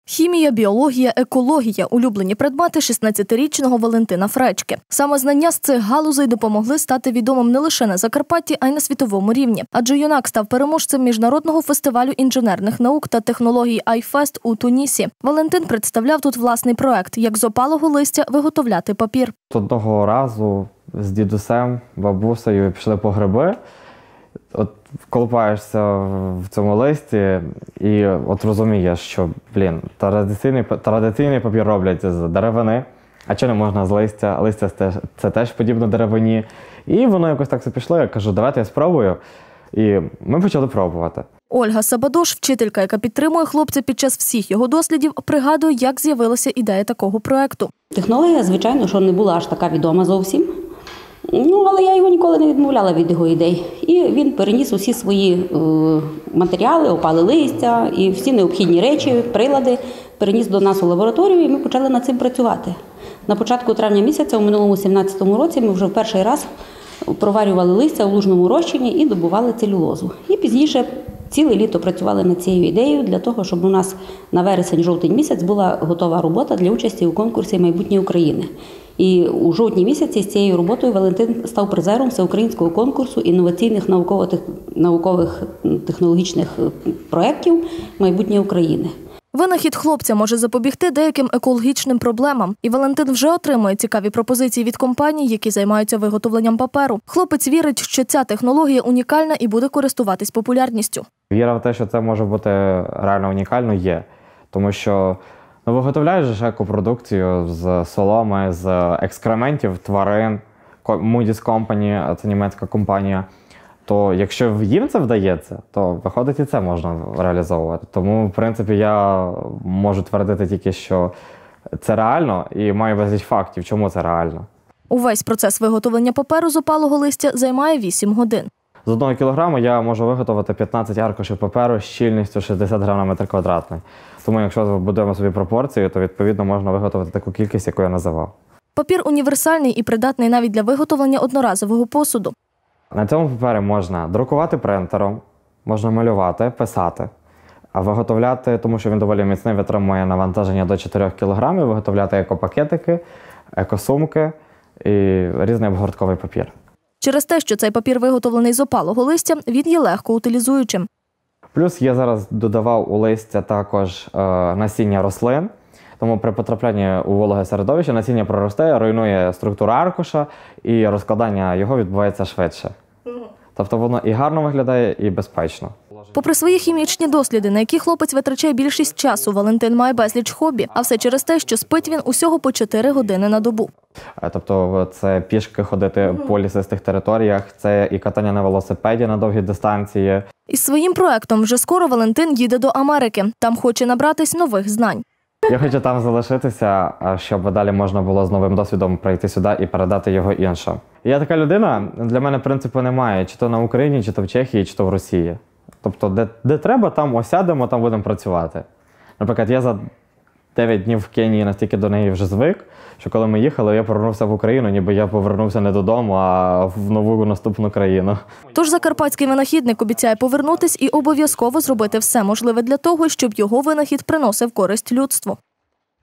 Хімія, біологія, екологія – улюблені предмети 16-річного Валентина Фречки. Саме знання з цих галузей допомогли стати відомим не лише на Закарпатті, а й на світовому рівні. Адже юнак став переможцем міжнародного фестивалю інженерних наук та технологій iFest у Тунісі. Валентин представляв тут власний проект – як з опалого листя виготовляти папір. Одного разу з дідусем, бабусею пішли по гриби. От колупаєшся в цьому листі і от розумієш, що, традиційний папір роблять з деревини, а чого не можна з листя? Листя – це теж подібно деревині. І воно якось так все пішло, я кажу, давайте я спробую. І ми почали пробувати. Ольга Сабадош, вчителька, яка підтримує хлопця під час всіх його дослідів, пригадує, як з'явилася ідея такого проекту. Технологія, звичайно, що не була аж така відома зовсім. Але я його ніколи не відмовляла від його ідей. І він переніс усі свої матеріали, опали листя і всі необхідні речі, прилади, переніс до нас у лабораторію, і ми почали над цим працювати. На початку травня місяця, у минулому 17-му році, ми вже в перший раз проварювали листя у лужному розчині і добували целюлозу. І пізніше ціле літо працювали над цією ідеєю для того, щоб у нас на вересень-жовтень місяць була готова робота для участі у конкурсі «Майбутнє України». І у жовтні місяці з цією роботою Валентин став призером всеукраїнського конкурсу інноваційних наукових технологічних проєктів «Майбутнє України». Винахід хлопця може запобігти деяким екологічним проблемам. І Валентин вже отримує цікаві пропозиції від компаній, які займаються виготовленням паперу. Хлопець вірить, що ця технологія унікальна і буде користуватись популярністю. Віра в те, що це може бути реально унікально, є. Тому що виготовляєш ж екопродукцію з соломи, з екскрементів тварин. Moody's Company, це німецька компанія. То якщо їм це вдається, то виходить і це можна реалізовувати. Тому, в принципі, я можу твердити тільки, що це реально і маю безліч фактів, чому це реально. Увесь процес виготовлення паперу з опалого листя займає 8 годин. З 1 кілограма я можу виготовити 15 аркушів паперу з щільністю 60 грам на метр квадратний. Тому якщо будуємо собі пропорцію, то відповідно можна виготовити таку кількість, яку я називав. Папір універсальний і придатний навіть для виготовлення одноразового посуду. На цьому папері можна друкувати принтером, можна малювати, писати, а виготовляти, тому що він доволі міцний, витримує навантаження до 4 кг, виготовляти екопакетики, екосумки і різний обгортковий папір. Через те, що цей папір виготовлений з опалого листя, він є легко утилізуючим. Плюс я зараз додавав у листя також насіння рослин, тому при потраплянні у вологе середовище насіння проросте, руйнує структуру аркуша і розкладання його відбувається швидше. Тобто воно і гарно виглядає, і безпечно. Попри свої хімічні досліди, на які хлопець витрачає більшість часу, Валентин має безліч хобі, а все через те, що спить він усього по 4 години на добу. Тобто це пішки ходити по лісистих територіях, це і катання на велосипеді на довгі дистанції. Із своїм проектом вже скоро Валентин їде до Америки. Там хоче набратись нових знань. Я хочу там залишитися, щоб далі можна було з новим досвідом прийти сюди і передати його іншим. Я така людина, для мене принципу немає, чи то на Україні, чи то в Чехії, чи то в Росії. Тобто, де треба, там осядемо, там будемо працювати. Наприклад, я за 9 днів в Кенії настільки до неї вже звик, що коли ми їхали, я повернувся в Україну, ніби я повернувся не додому, а в нову наступну країну. Тож закарпатський винахідник обіцяє повернутись і обов'язково зробити все можливе для того, щоб його винахід приносив користь людству.